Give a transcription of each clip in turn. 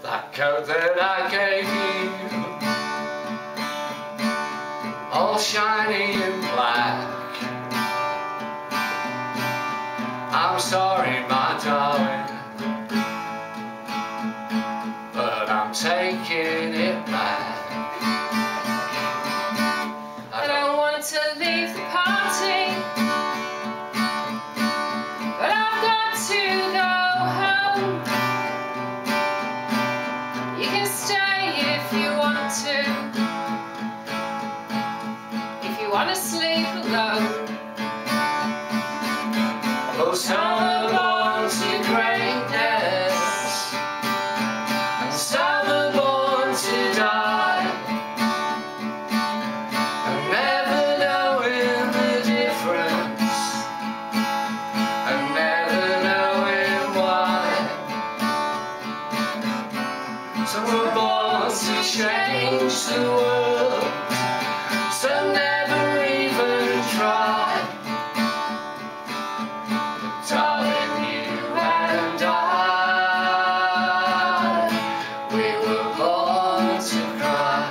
that coat that I gave you, all shiny and black. I'm sorry, my darling, but I'm taking it back. I don't want to leave the party, but I've got to go home. You can stay if you want to, if you want to sleep alone. Oh, some are born to greatness, and some are born to die, and never knowing the difference, and never knowing why. Some are born to change the world, some never even try. Darling, you and I, we were born to cry.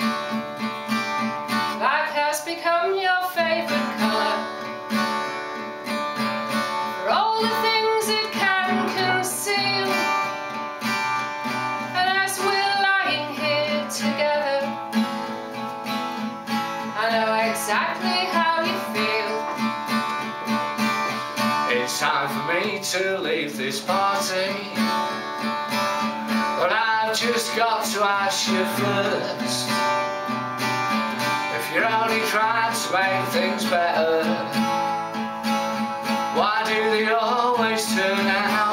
Black has become your favorite color, for all the things it can conceal. And as we're lying here together, I know exactly how you feel. It's time for me to leave this party, but I've just got to ask you first, if you're only trying to make things better, why do they always turn out